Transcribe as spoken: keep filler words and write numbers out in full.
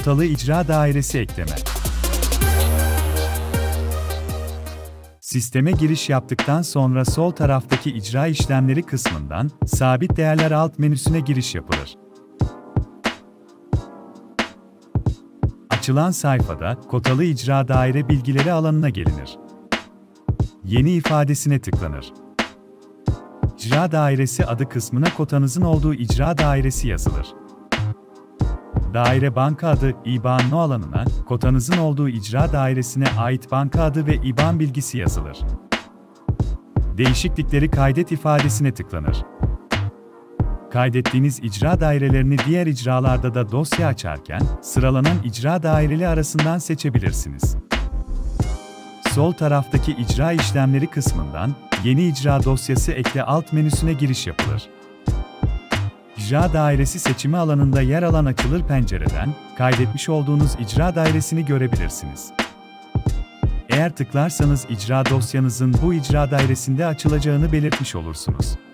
Kotalı İcra Dairesi ekleme. Sisteme giriş yaptıktan sonra sol taraftaki icra işlemleri kısmından sabit değerler alt menüsüne giriş yapılır. Açılan sayfada kotalı icra daire bilgileri alanına gelinir. Yeni ifadesine tıklanır. İcra dairesi adı kısmına kotanızın olduğu icra dairesi yazılır. Daire banka adı, İ B A N alanına, kotanızın olduğu icra dairesine ait banka adı ve İ B A N bilgisi yazılır. Değişiklikleri kaydet ifadesine tıklanır. Kaydettiğiniz icra dairelerini diğer icralarda da dosya açarken, sıralanan icra daireli arasından seçebilirsiniz. Sol taraftaki icra işlemleri kısmından, yeni icra dosyası ekle alt menüsüne giriş yapılır. İcra dairesi seçimi alanında yer alan açılır pencereden, kaydetmiş olduğunuz icra dairesini görebilirsiniz. Eğer tıklarsanız icra dosyanızın bu icra dairesinde açılacağını belirtmiş olursunuz.